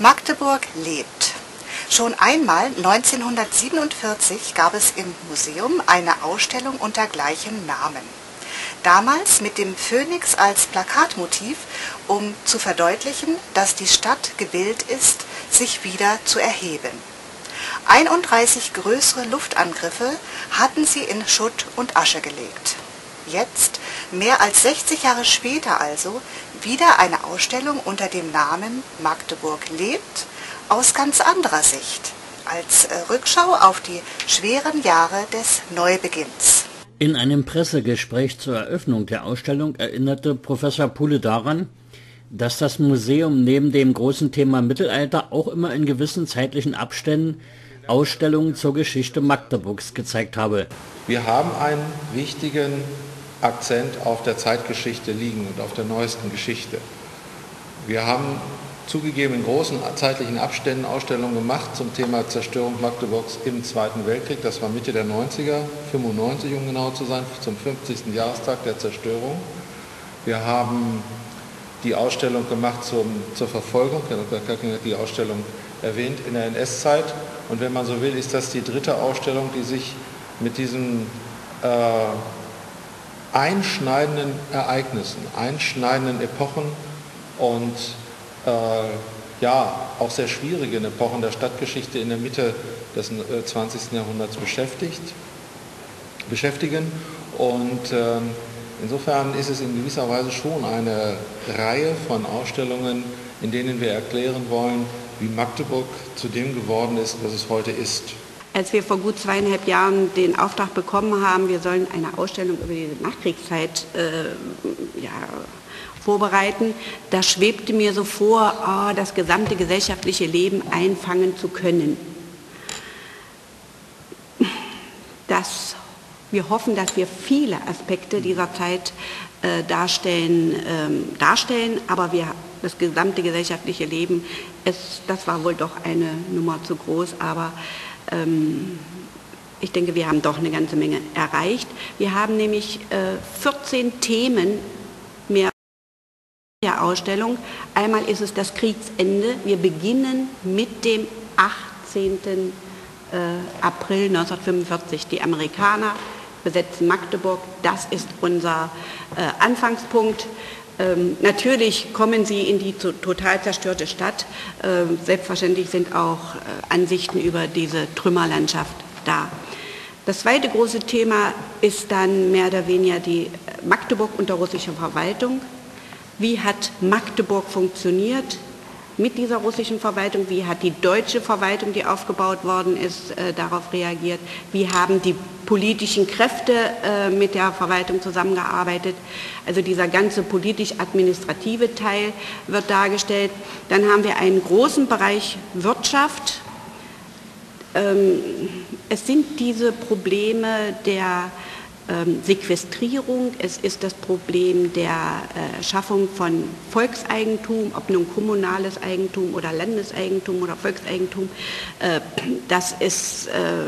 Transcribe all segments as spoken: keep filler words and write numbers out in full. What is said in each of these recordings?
Magdeburg lebt. Schon einmal neunzehnhundertsiebenundvierzig gab es im Museum eine Ausstellung unter gleichem Namen. Damals mit dem Phönix als Plakatmotiv, um zu verdeutlichen, dass die Stadt gewillt ist, sich wieder zu erheben. einunddreißig größere Luftangriffe hatten sie in Schutt und Asche gelegt. Jetzt, mehr als sechzig Jahre später also, wieder eine Ausstellung unter dem Namen Magdeburg lebt, aus ganz anderer Sicht, als Rückschau auf die schweren Jahre des Neubeginns. In einem Pressegespräch zur Eröffnung der Ausstellung erinnerte Professor Puhle daran, dass das Museum neben dem großen Thema Mittelalter auch immer in gewissen zeitlichen Abständen Ausstellungen zur Geschichte Magdeburgs gezeigt habe. Wir haben einen wichtigen Akzent auf der Zeitgeschichte liegen und auf der neuesten Geschichte. Wir haben zugegeben in großen zeitlichen Abständen Ausstellungen gemacht zum Thema Zerstörung Magdeburgs im Zweiten Weltkrieg. Das war Mitte der neunziger, fünfundneunzig um genau zu sein, zum fünfzigsten Jahrestag der Zerstörung. Wir haben die Ausstellung gemacht zum, zur Verfolgung, Herr Doktor Kacking hat die Ausstellung erwähnt, in der N S-Zeit. Und wenn man so will, ist das die dritte Ausstellung, die sich mit diesen äh, einschneidenden Ereignissen, einschneidenden Epochen und äh, ja, auch sehr schwierigen Epochen der Stadtgeschichte in der Mitte des äh, zwanzigsten Jahrhunderts beschäftigt, beschäftigen. Und äh, insofern ist es in gewisser Weise schon eine Reihe von Ausstellungen, in denen wir erklären wollen, wie Magdeburg zu dem geworden ist, was es heute ist. Als wir vor gut zweieinhalb Jahren den Auftrag bekommen haben, wir sollen eine Ausstellung über die Nachkriegszeit äh, ja, vorbereiten, da schwebte mir so vor, oh, das gesamte gesellschaftliche Leben einfangen zu können. Das, wir hoffen, dass wir viele Aspekte dieser Zeit äh, darstellen, ähm, darstellen, aber wir, das gesamte gesellschaftliche Leben, es, das war wohl doch eine Nummer zu groß, aber ähm, ich denke, wir haben doch eine ganze Menge erreicht. Wir haben nämlich äh, vierzehn Themen mehr der Ausstellung. Einmal ist es das Kriegsende. Wir beginnen mit dem achtzehnten April neunzehnhundertfünfundvierzig. Die Amerikaner besetzen Magdeburg. Das ist unser äh, Anfangspunkt. Ähm, natürlich kommen sie in die total zerstörte Stadt. Ähm, selbstverständlich sind auch äh, Ansichten über diese Trümmerlandschaft da. Das zweite große Thema ist dann mehr oder weniger die Magdeburg unter russischer Verwaltung. Wie hat Magdeburg funktioniert mit dieser russischen Verwaltung? Wie hat die deutsche Verwaltung, die aufgebaut worden ist, äh, darauf reagiert? Wie haben die politischen Kräfte äh, mit der Verwaltung zusammengearbeitet? Also dieser ganze politisch-administrative Teil wird dargestellt. Dann haben wir einen großen Bereich Wirtschaft. Ähm, es sind diese Probleme der ähm, Sequestrierung, es ist das Problem der äh, Schaffung von Volkseigentum, ob nun kommunales Eigentum oder Landeseigentum oder Volkseigentum. Äh, das ist, äh,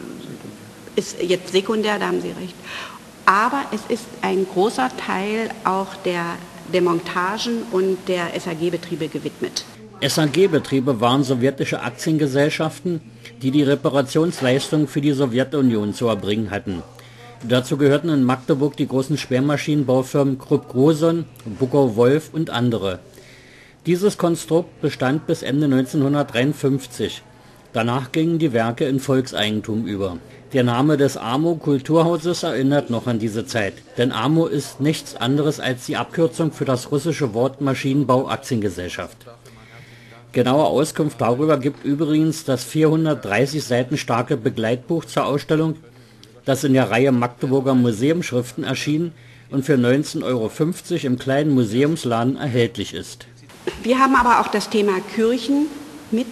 ist jetzt sekundär, da haben Sie recht. Aber es ist ein großer Teil auch der, der Montagen und der S A G-Betriebe gewidmet. S A G-Betriebe waren sowjetische Aktiengesellschaften, die die Reparationsleistungen für die Sowjetunion zu erbringen hatten. Dazu gehörten in Magdeburg die großen Schwermaschinenbaufirmen Krupp-Groson, Buckau-Wolf und andere. Dieses Konstrukt bestand bis Ende neunzehnhundertdreiundfünfzig. Danach gingen die Werke in Volkseigentum über. Der Name des A M O Kulturhauses erinnert noch an diese Zeit, denn A M O ist nichts anderes als die Abkürzung für das russische Wort Maschinenbau Aktiengesellschaft. Genaue Auskunft darüber gibt übrigens das vierhundertdreißig Seiten starke Begleitbuch zur Ausstellung, das in der Reihe Magdeburger Museumsschriften erschien und für neunzehn Euro fünfzig im kleinen Museumsladen erhältlich ist. Wir haben aber auch das Thema Kirchen mit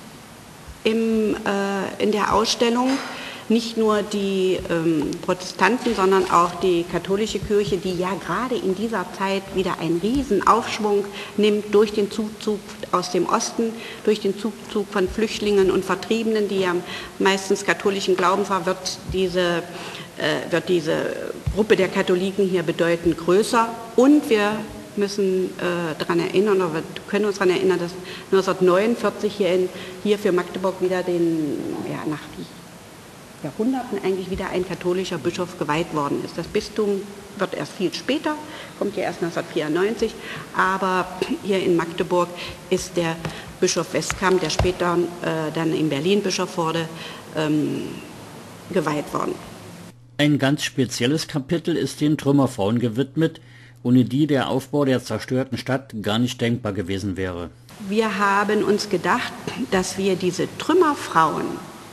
im, äh, in der Ausstellung. Nicht nur die ähm, Protestanten, sondern auch die katholische Kirche, die ja gerade in dieser Zeit wieder einen riesen Aufschwung nimmt durch den Zuzug aus dem Osten, durch den Zuzug von Flüchtlingen und Vertriebenen, die ja meistens katholischen Glaubens war, wird diese, äh, wird diese Gruppe der Katholiken hier bedeutend größer. Und wir müssen äh, daran erinnern, oder wir können uns daran erinnern, dass neunzehnhundertneunundvierzig hier, in, hier für Magdeburg wieder den, ja, nach Jahrhunderten eigentlich wieder ein katholischer Bischof geweiht worden ist. Das Bistum wird erst viel später, kommt ja erst neunzehnhundertvierundneunzig, aber hier in Magdeburg ist der Bischof Westkamp, der später äh, dann in Berlin Bischof wurde, ähm, geweiht worden. Ein ganz spezielles Kapitel ist den Trümmerfrauen gewidmet, ohne die der Aufbau der zerstörten Stadt gar nicht denkbar gewesen wäre. Wir haben uns gedacht, dass wir diese Trümmerfrauen,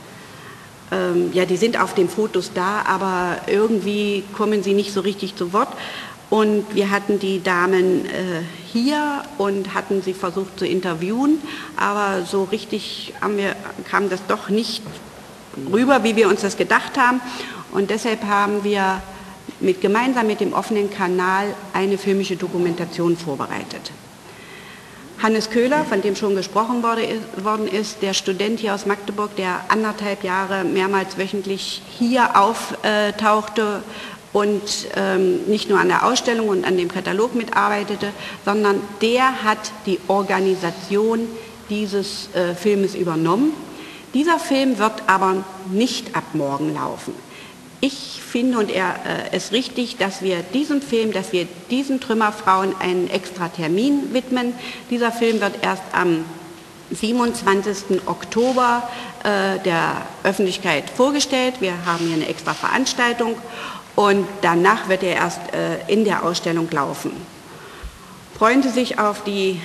ähm, ja, die sind auf den Fotos da, aber irgendwie kommen sie nicht so richtig zu Wort. Und wir hatten die Damen äh, hier und hatten sie versucht zu interviewen, aber so richtig haben wir, kam das doch nicht rüber, wie wir uns das gedacht haben. Und deshalb haben wir mit, gemeinsam mit dem offenen Kanal eine filmische Dokumentation vorbereitet. Hannes Köhler, von dem schon gesprochen worden ist, der Student hier aus Magdeburg, der anderthalb Jahre mehrmals wöchentlich hier auftauchte und ähm, nicht nur an der Ausstellung und an dem Katalog mitarbeitete, sondern der hat die Organisation dieses äh, Filmes übernommen. Dieser Film wird aber nicht ab morgen laufen. Ich finde und er äh, es richtig, dass wir diesem Film, dass wir diesen Trümmerfrauen einen extra Termin widmen. Dieser Film wird erst am siebenundzwanzigsten Oktober äh, der Öffentlichkeit vorgestellt. Wir haben hier eine extra Veranstaltung und danach wird er erst äh, in der Ausstellung laufen. Freuen Sie sich auf die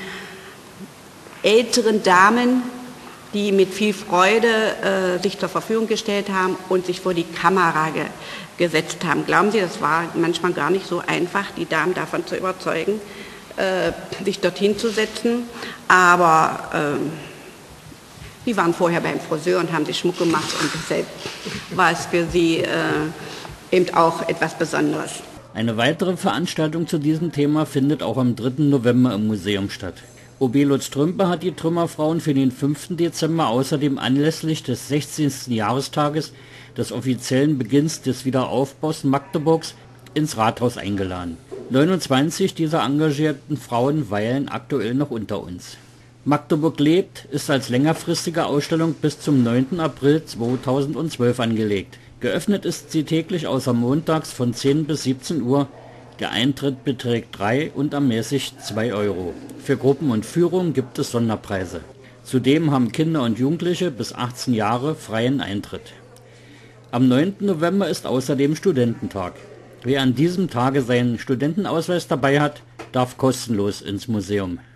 älteren Damen, die mit viel Freude äh, sich zur Verfügung gestellt haben und sich vor die Kamera ge gesetzt haben. Glauben Sie, das war manchmal gar nicht so einfach, die Damen davon zu überzeugen, äh, sich dorthin zu setzen. Aber äh, die waren vorher beim Friseur und haben sich Schmuck gemacht und deshalb war es für sie äh, eben auch etwas Besonderes. Eine weitere Veranstaltung zu diesem Thema findet auch am dritten November im Museum statt. O B Lutz Trümper hat die Trümmerfrauen für den fünften Dezember außerdem anlässlich des sechzehnten Jahrestages des offiziellen Beginns des Wiederaufbaus Magdeburgs ins Rathaus eingeladen. neunundzwanzig dieser engagierten Frauen weilen aktuell noch unter uns. Magdeburg lebt ist als längerfristige Ausstellung bis zum neunten April zweitausendzwölf angelegt. Geöffnet ist sie täglich außer montags von zehn bis siebzehn Uhr. Der Eintritt beträgt drei und ermäßigt zwei Euro. Für Gruppen und Führungen gibt es Sonderpreise. Zudem haben Kinder und Jugendliche bis achtzehn Jahre freien Eintritt. Am neunten November ist außerdem Studententag. Wer an diesem Tage seinen Studentenausweis dabei hat, darf kostenlos ins Museum.